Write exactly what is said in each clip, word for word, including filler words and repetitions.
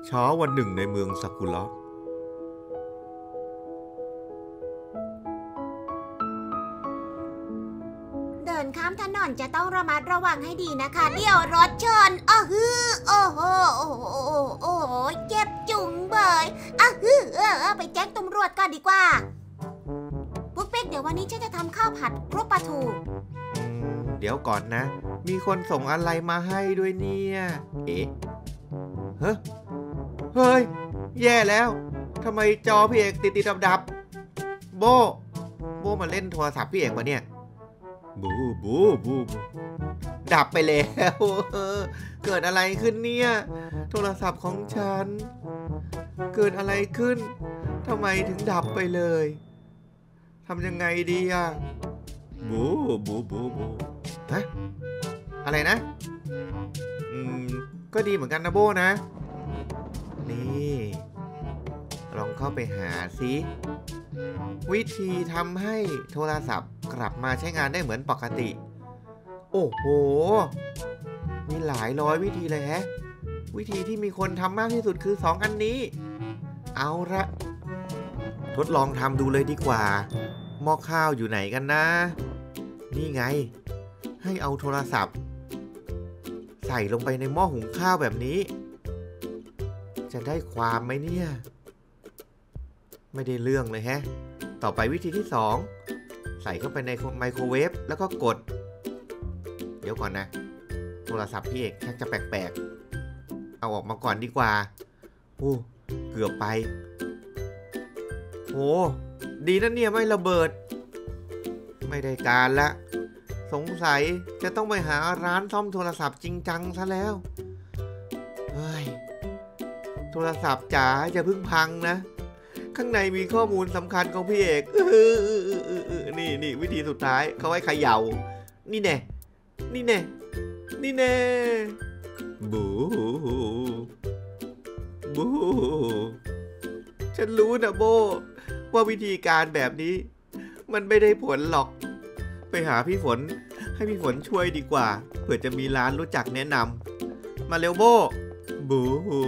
เช้าวันหนึ่งในเมืองซากุระเดินข้ามถนนจะต้องระมัดระวังให้ดีนะคะเดี๋ยวรถชนอ้อฮือโอ้โหโอ้โหโอ้โหเจ็บจุ๋งเบยอ้อฮือเออไปแจ้งตำรวจก่อนดีกว่าปุ๊กปิ๊กเดี๋ยววันนี้ฉันจะทำข้าวผัดคลุกปลาทูเดี๋ยวก่อนนะมีคนส่งอะไรมาให้ด้วยเนี่ยเอ๊ะเฮ้ยเฮ้ยแย่แล้วทำไมจอพี่เอกติดติดดับดับโบโบมาเล่นโทรศัพท์พี่เอกปะเนี่ยบูบูบูดับไปแล้วเกิดอะไรขึ้นเนี่ยโทรศัพท์ของฉันเกิดอะไรขึ้นทำไมถึงดับไปเลยทำยังไงดีอะบูบูบูบูฮะอะไรนะอืมก็ดีเหมือนกันนะโบนะนี่ลองเข้าไปหาสิวิธีทำให้โทรศัพท์กลับมาใช้งานได้เหมือนปกติโอ้โหมีหลายร้อยวิธีเลยแฮะวิธีที่มีคนทำมากที่สุดคือสองอันนี้เอาละทดลองทำดูเลยดีกว่าหม้อข้าวอยู่ไหนกันนะนี่ไงให้เอาโทรศัพท์ใส่ลงไปในหม้อหุงข้าวแบบนี้จะได้ความไหมเนี่ยไม่ได้เรื่องเลยแฮะต่อไปวิธีที่สองใส่เข้าไปในไมโครเวฟแล้วก็กดเดี๋ยวก่อนนะโทรศัพท์พี่เอกชักจะแปลกๆเอาออกมาก่อนดีกว่าโอ้เกือบไปโอ้ดีนะเนี่ยไม่ระเบิดไม่ได้การละสงสัยจะต้องไปหาร้านซ่อมโทรศัพท์จริงจังซะแล้วเฮ้ยโทรศัพท์จ๋าจะเพิ่งพังนะข้างในมีข้อมูลสำคัญของพี่เอกนี่นี่วิธีสุดท้ายเขาให้เขย่านี่แน่นี่แน่นี่แน่บูบูฉันรู้นะโบว่าวิธีการแบบนี้มันไม่ได้ผลหรอกไปหาพี่ฝนให้พี่ฝนช่วยดีกว่าเผื่อจะมีร้านรู้จักแนะนำมาเร็วโบบู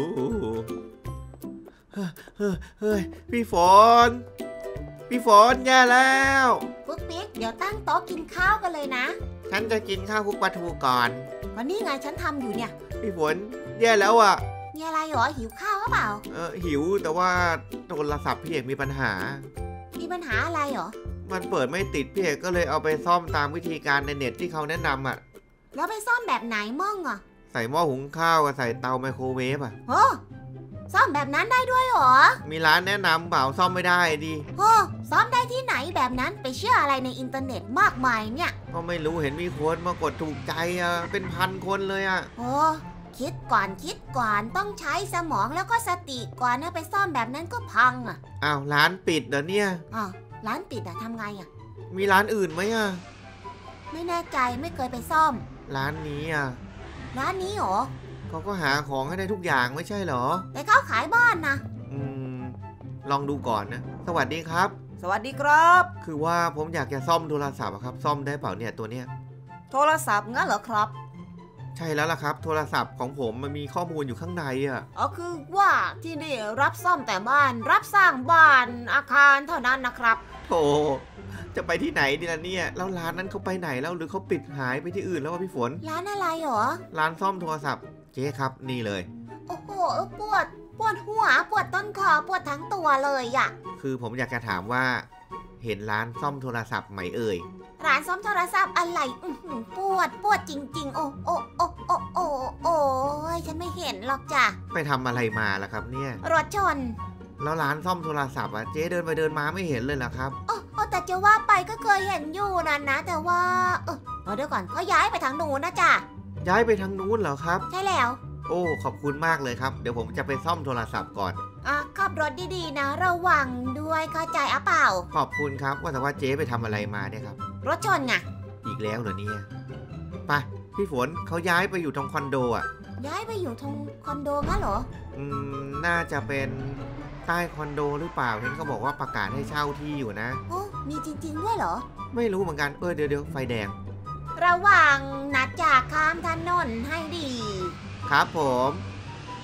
เฮ้ยพี่ฝนพี่ฝนแย่แล้วปุ๊กปิ๊กเดี๋ยวตั้งโต๊ะกินข้าวกันเลยนะฉันจะกินข้าวคลุกปลาทูก่อนก็นี่ไงฉันทำอยู่เนี่ยพี่ฝนแย่แล้วอ่ะมีอะไรหรอหิวข้าวหรือเปล่าเออหิวแต่ว่าโทรศัพท์พี่เอกมีปัญหามีปัญหาอะไรหรอมันเปิดไม่ติดพี่เอกก็เลยเอาไปซ่อมตามวิธีการในเน็ตที่เขาแนะนำอ่ะแล้วไปซ่อมแบบไหนมั่งอ่ะใส่หม้อหุงข้าวกับใส่เตาไมโครเวฟอ่ะโอ้ซ่อมแบบนั้นได้ด้วยหรอมีร้านแนะนำเปล่าซ่อมไม่ได้ดิโอ้ซ่อมได้ที่ไหนแบบนั้นไปเชื่ออะไรในอินเทอร์เน็ตมากมายเนี่ยก็ไม่รู้เห็นมีคนมากดถูกใจอ่ะเป็นพันคนเลยอ่ะโอ้คิดก่อนคิดก่อนต้องใช้สมองแล้วก็สติก่อนนะไปซ่อมแบบนั้นก็พังอ่ะอ้าวร้านปิดเหรอเนี่ยอ๋อร้านปิดอะทำไงอะมีร้านอื่นไหมอะไม่แน่ใจไม่เคยไปซ่อมร้านนี้อะร้านนี้หรอเขาก็หาของให้ได้ทุกอย่างไม่ใช่หรอแต่เขาขายบ้านนะอืมลองดูก่อนนะสวัสดีครับสวัสดีครับคือว่าผมอยากจะซ่อมโทรศัพท์ครับซ่อมได้เปล่าเนี่ยตัวเนี้ยโทรศัพท์งั้นเหรอครับใช่แล้วล่ะครับโทรศัพท์ของผมมันมีข้อมูลอยู่ข้างในอ่ะอ๋อคือว่าที่นี่รับซ่อมแต่บ้านรับสร้างบ้านอาคารเท่านั้นนะครับโธ่จะไปที่ไหนดีล่ะเนี่ยแล้วร้านนั้นเขาไปไหนแล้วหรือเขาปิดหายไปที่อื่นแล้ววะพี่ฝนร้านอะไรหรอร้านซ่อมโทรศัพท์เจ๊ครับนี่เลยโอ้โหปวดปวดหัวปวดต้นคอปวดทั้งตัวเลยอ่ะคือผมอยากจะถามว่าเห็นร้านซ่อมโทรศัพท์ไหมเอ่ยร้านซ่อมโทรศัพท์อะไรปวดปวดจริงๆโอ้โอ้โอ้โอ้โอ้โอ้ยฉันไม่เห็นหรอกจ้ะไปทำอะไรมาล่ะครับเนี่ยรถชนแล้วร้านซ่อมโทรศัพท์อ่ะเจ๊เดินไปเดินมาไม่เห็นเลยเหรอครับโอ้แต่จะว่าไปก็เคยเห็นอยู่นะนะแต่ว่าเออเดี๋ยวก่อนเขาย้ายไปทางนู้นนะจ๊ะย้ายไปทางนู้นเหรอครับใช่แล้วโอ้ขอบคุณมากเลยครับเดี๋ยวผมจะไปซ่อมโทรศัพท์ก่อนอ่ะขับรถดีๆนะระวังด้วยเข้าใจอ่ะเปล่าขอบคุณครับว่าแต่ว่าเจ๊ไปทำอะไรมาเนี่ยครับรถชนไงอีกแล้วเหรอเนี่ยไปพี่ฝนเขาย้ายไปอยู่ตรงคอนโดอ่ะย้ายไปอยู่ตรงคอนโดงั้นเหรออืมน่าจะเป็นใต้คอนโดหรือเปล่าเห็นเขาบอกว่าประกาศให้เช่าที่อยู่นะโอ้มีจริงๆด้วยเหรอไม่รู้เหมือนกันเออเดี๋ยวเดี๋ยวไฟแดงระวังนะจากข้ามถนนให้ดีครับผม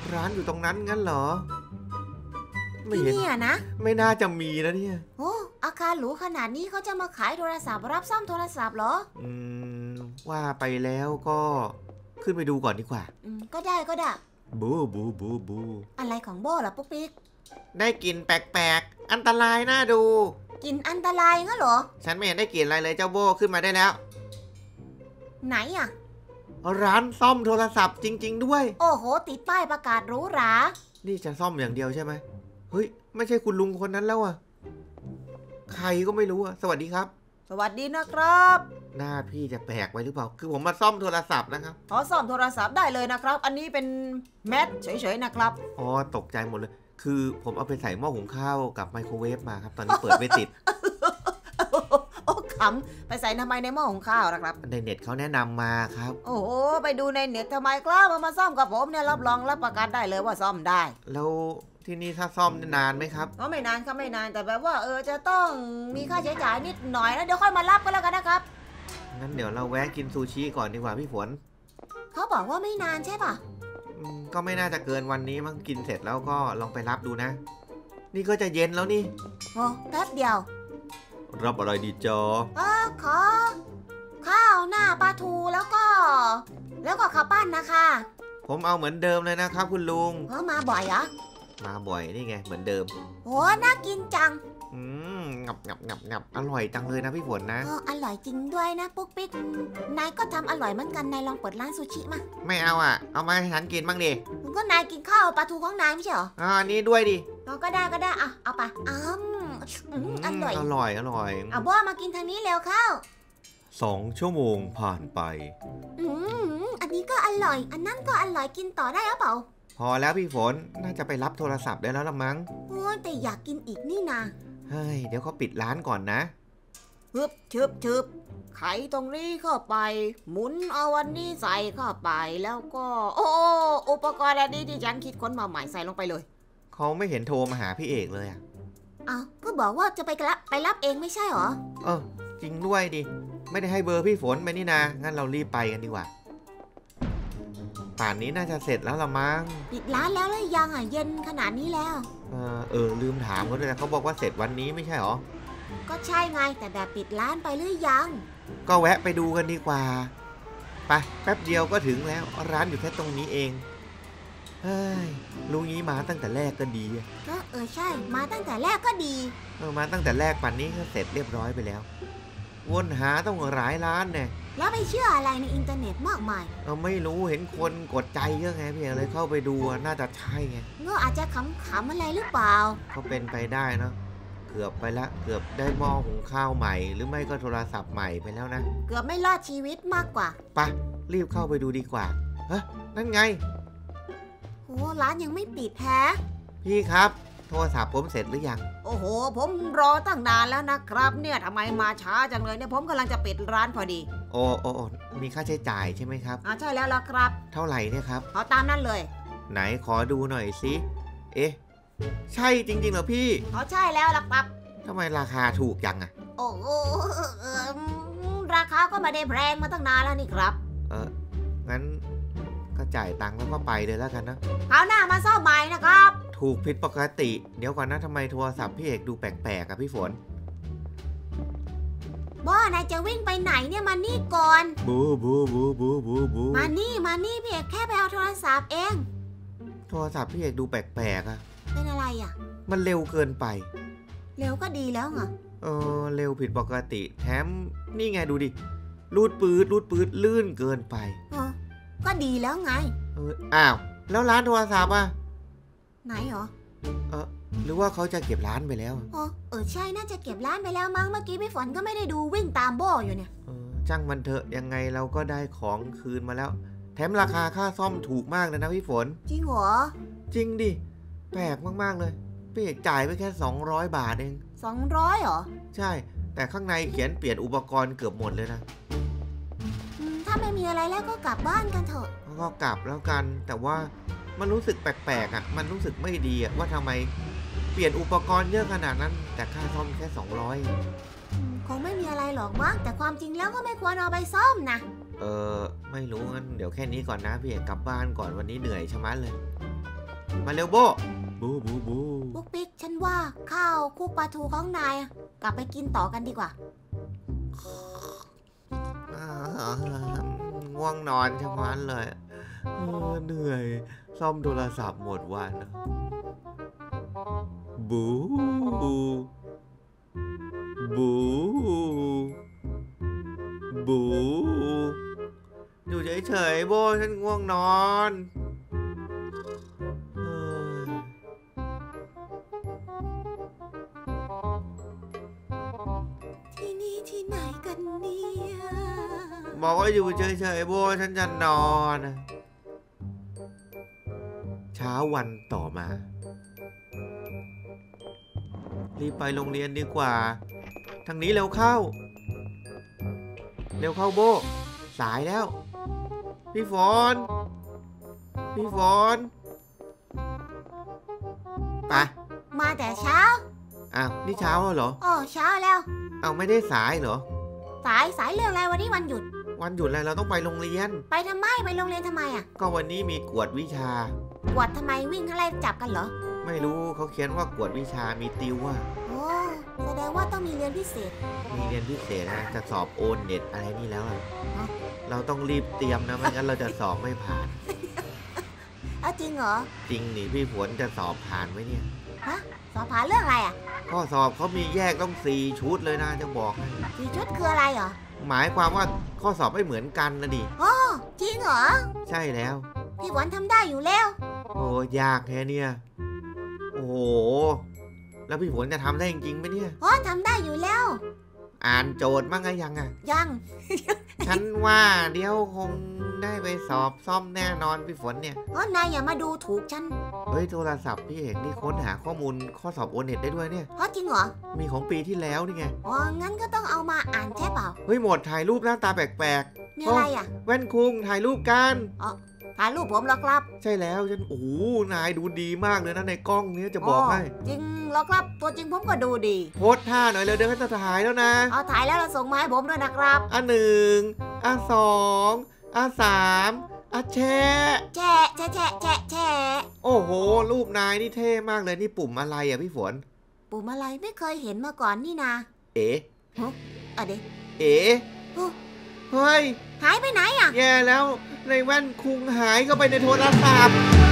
ร้านอยู่ตรงนั้นงั้นเหรอไม่ที่เห็นเนี่ยนะไม่น่าจะมีนะเนี่ยโอ้อาคารหรูขนาดนี้เขาจะมาขายโทรศัพท์รับซ่อมโทรศัพท์เหรออืมว่าไปแล้วก็ขึ้นไปดูก่อนดีกว่าอืมก็ได้ก็ได้บูบูบูบูอะไรของโบล่ะปุ๊กปิ๊กได้กลิ่นแปลกๆอันตรายน่าดูกินอันตรายงั้นเหรอฉันไม่เห็นได้กลิ่นอะไรเลยเจ้าโบขึ้นมาได้แล้วไหนอ่ะร้านซ่อมโทรศัพท์จริง ๆ ด้วยโอ้โหติดป้ายประกาศหรูหรานี่จะซ่อมอย่างเดียวใช่ไหมเฮ้ยไม่ใช่คุณลุงคนนั้นแล้วอะใครก็ไม่รู้อะสวัสดีครับสวัสดีนะครับหน้าพี่จะแปลกไปหรือเปล่าคือผมมาซ่อมโทรศัพท์นะครับขอซ่อมโทรศัพท์ได้เลยนะครับ อันนี้เป็นแมทเฉยๆนะครับอ๋อตกใจหมดเลย คือผมเอาไปใส่หม้อหุงข้าวกับไมโครเวฟมาครับตอนนี้เปิดไม่ติดโอ้ขำไปใส่ทำไมในหม้อหุงข้าวนะครับในเน็ตเขาแนะนำมาครับโอ้โหไปดูในเน็ตทำไมครับมามาซ่อมกับผมเนี่ยรับรองรับประกันได้เลยว่าซ่อมได้แล้วที่นี่ถ้าซ่อมนานไหมครับก็ไม่นานครับไม่นานแต่แบบว่าเออจะต้องมีค่าใช้จ่ายนิดหน่อยแล้วเดี๋ยวค่อยมารับก็แล้วกันนะครับงั้นเดี๋ยวเราแวะกินซูชิก่อนดีกว่าพี่ฝนเขาบอกว่าไม่นานใช่ป่ะอืมก็ไม่น่าจะเกินวันนี้มั้งกินเสร็จแล้วก็ลองไปรับดูนะ นี่ก็จะเย็นแล้วนี่โอ้แป๊บเดียวรับอะไรดีจอเออขอ ข้าวหน้าปลาทูแล้วก็ แล้วก็ข้าวปั้นนะคะผมเอาเหมือนเดิมเลยนะครับคุณลุงเออมาบ่อยเหรอมาบ่อยนี่ไงเหมือนเดิมโหน่ากินจังอืมงับงับงับงับอร่อยจังเลยนะพี่ฝนนะเอออร่อยจริงด้วยนะปุ๊กปิ๊กนายก็ทำอร่อยเหมือนกันนายลองเปิดร้านซูชิมาไม่เอาอ่ะ เอามาให้ฉันกินบ้างดิมันก็นายกินข้าวปลาทูของนายไม่ใช่เหรออ่านี่ด้วยดิเราก็ได้ก็ได้อ่ะเอาไปอ้ามอืมอร่อยอร่อยอร่อยเอาบ้ามากินทางนี้เร็วเข้าสองชั่วโมงผ่านไปอืมอันนี้ก็อร่อย อันนั้นก็อร่อยกินต่อได้หรือเปล่าพอแล้วพี่ฝนน่าจะไปรับโทรศัพท์ได้แล้วละมั้งโอ้ยแต่อยากกินอีกนี่นาเฮ้ยเดี๋ยวเขาปิดร้านก่อนนะฮึบชึบชึบไขตรงนี้เข้าไป หมุนเอาวันนี้ใส่เข้าไปแล้วก็ โอ้อุปกรณ์อันนี้ที่ฉันคิดค้นมาใหม่ใส่ลงไปเลยเขาไม่เห็นโทรมาหาพี่เอกเลยอ่ะเอาก็บอกว่าจะไปรับไปรับเองไม่ใช่เหรอเออจริงด้วยดิไม่ได้ให้เบอร์พี่ฝนไปนี่นะงั้นเรารีบไปกันดีกว่าป่านนี้น่าจะเสร็จแล้วละมั้งปิดร้านแล้วหรือยังอ่ะเย็นขนาดนี้แล้วเออเออลืมถามเขาด้วยนะเขาบอกว่าเสร็จวันนี้ไม่ใช่หรอก็ใช่ไงแต่แบบปิดร้านไปหรือยังก็แวะไปดูกันดีกว่าไปแป๊บเดียวก็ถึงแล้วร้านอยู่แค่ตรงนี้เองเฮ้ยลุงนี้มาตั้งแต่แรกก็ดีก็เออใช่มาตั้งแต่แรกก็ดีเออมาตั้งแต่แรกป่านนี้ก็เสร็จเรียบร้อยไปแล้ววนหาต้องหลายร้านเนี่ยแล้วไปเชื่ออะไรในอินเทอร์เน็ตมากมายเออไม่รู้เห็นคนกดใจเยอะไงพี่เอกเลยเข้าไปดูน่าจะใช่ไงก็อาจจะขำๆอะไรหรือเปล่าก็เป็นไปได้เนาะเกือบไปละเกือบได้หม้อหุงข้าวใหม่ หรือไม่ก็โทรศัพท์ใหม่ไปแล้วนะเกือบไม่รอดชีวิตมากกว่าไปรีบเข้าไปดูดีกว่าเฮ้ยนั่นไงโอ้ร้านยังไม่ปิดแฮะพี่ครับโทรศัพท์ผมเสร็จหรือยังโอ้โห ผมรอตั้งนานแล้วนะครับ เนี่ยทำไมมาช้าจังเลยเนี่ยผมกำลังจะปิดร้านพอดีโอ้โอ้โอ้มีค่าใช้จ่ายใช่ไหมครับอ่าใช่แล้วล่ะครับเท่าไหร่เนี่ยครับเอาตามนั้นเลยไหนขอดูหน่อยสิเอ๊ะใช่จริงๆเหรอพี่เอาใช่แล้วล่ะครับทำไมราคาถูกจังอะโอ้โหเอิ่มราคาก็ไม่ได้แพงมาตั้งนานแล้วนี่ครับเอองั้นก็จ่ายตังค์แล้วก็ไปเลยแล้วกันนะคราวหน้ามาซ่อมใหม่นะครับถูกผิดปกติเดี๋ยวก่อนนะทำไมโทรศัพท์พี่เอกดูแปลกๆอะพี่ฝนบ้านายจะวิ่งไปไหนเนี่ยมานี่ก่อนบูบูบูบูบูบูมานี่มานี่พี่เอกแค่ไปเอาโทรศัพท์เองโทรศัพท์พี่เอกดูแปลกๆอะเป็นอะไรอ่ะมันเร็วเกินไปเร็วก็ดีแล้วไงเออเร็วผิดปกติแถมนี่ไงดูดิรูดปืดรูดปืดลื่นเกินไปเออก็ดีแล้วไงเอออ้าวแล้วร้านโทรศัพท์อะไหนเหรอเออหรือว่าเขาจะเก็บร้านไปแล้วอ๋อเออใช่น่าจะเก็บร้านไปแล้วมั้งเมื่อกี้พี่ฝนก็ไม่ได้ดูวิ่งตามโบอยู่เนี่ยเออจ้างมันเถอะยังไงเราก็ได้ของคืนมาแล้ว แถมราคาค่าซ่อมถูกมากเลยนะพี่ฝนจริงเหรอจริงดิแปลกมากๆเลยพี่เอกจ่ายไปแค่สองร้อยบาทเองสองร้อยเหรอใช่ แต่ข้างในเขียนเปลี่ยนอุปกรณ์เกือบหมดเลยนะอืมถ้าไม่มีอะไรแล้วก็กลับบ้านกันเถอะแล้วก็กลับแล้วกัน แต่ว่ามันรู้สึกแปลกๆอ่ะมันรู้สึกไม่ดีอ่ะว่าทำไมเปลี่ยนอุปกรณ์เยอะขนาดนั้น แต่ค่าซ่อมแค่สองร้อยอืมคงไม่มีอะไรหรอกมั้งแต่ความจริงแล้วก็ไม่ควรเอาไปซ่อมนะเออไม่รู้งั้นเดี๋ยวแค่นี้ก่อนนะพี่เอกกลับบ้านก่อนวันนี้เหนื่อยชะมัดเลยมาเร็วโบบูบูบูปุ๊กปิ๊กฉันว่าข้าวคลุกปลาทูของนายกลับไปกินต่อกันดีกว่าง่วงนอนชะมัดเลยเออเหนื่อยซ่อมโทรศัพท์หมดวันบูบูบูอยู่เฉยๆโบฉันง่วงนอนที่นี่ที่ไหนกันเนี่ยบอกว่าอยู่เฉยๆโบฉันจะนอนเช้าวันต่อมารีบไปโรงเรียนดีกว่าทางนี้เร็วเข้าเร็วเข้าโบสายแล้วพี่ฝนพี่ฝนไปมาแต่เช้าอ้าวนี่เช้าแล้วเหรออ๋อเช้าแล้วอ้าวไม่ได้สายเหรอสายสายเรื่องอะไรวันนี้วันหยุดวันหยุดอะไรเราต้องไปโรงเรียนไปทำไมไปโรงเรียนทำไมอ่ะก็วันนี้มีกวดวิชากวดทำไมวิ่งอะไรจับกันเหรอไม่รู้เขาเขียนว่ากวดวิชามีติวอ่ะโอ้แสดงว่าต้องมีเรียนพิเศษมีเรียนพิเศษนะจะสอบโอนเน็ตอะไรนี่แล้วอ่ะเราต้องรีบเตรียมนะไม่งั้นเราจะสอบไม่ผ่านเอาจริงเหรอจริงนี่พี่ฝนจะสอบผ่านไหมเนี่ยฮะสอบผ่านเรื่องอะไรอ่ะข้อสอบเขามีแยกต้องสี่ชุดเลยนะจะบอกให้สี่ชุดคืออะไรเหรอหมายความว่าข้อสอบไม่เหมือนกันนะดิอ๋อจริงเหรอใช่แล้วพี่ฝนทำได้อยู่แล้วโอ้ยากแค่เนี่ยโอ้โหแล้วพี่ฝนจะทำได้จริงๆไหมเนี่ยอ๋อทำได้อยู่แล้วอ่านโจทย์บ้างไงยังอ่ะยังฉันว่าเดี๋ยวคงได้ไปสอบซ่อมแน่นอนพี่ฝนเนี่ยอ๋อนายอย่ามาดูถูกฉันเฮ้ยโทรศัพท์พี่เอกนี่ค้นหาข้อมูลข้อสอบโอเน็ตได้ด้วยเนี่ยอ๋อจริงเหรอมีของปีที่แล้วนี่ไงอ๋องั้นก็ต้องเอามาอ่านใช่เปล่าเฮ้ยหมดถ่ายรูปหน้าตาแปลกๆมีอะไรอ่ะแว่นคุงถ่ายรูปกันอ๋อถ่ายรูปผมเหรอครับใช่แล้วฉันโอ้โหนายดูดีมากเลยนะในกล้องนี้จะบอกให้จริงเหรอครับตัวจริงผมก็ดูดีโพสท่าหน่อยเลยเดี๋ยวจะถ่ายแล้วนะเอาถ่ายแล้วเราส่งมาให้ผมด้วยนะครับอ่ะหนึ่งอ่ะสองอ่ะสามอ่ะแชะแชะแชะแชะแชะแชะโอ้โหรูปนายนี่เท่มากเลยนี่ปุ่มอะไรอ่ะพี่ฝนปุ่มอะไรไม่เคยเห็นมาก่อนนี่นาเอ๋ฮะอะเดเอ๋เฮ้ยหายไปไหนอ่ะแย่แล้วในแว่นคุงหายเข้าไปในโทรศัพท์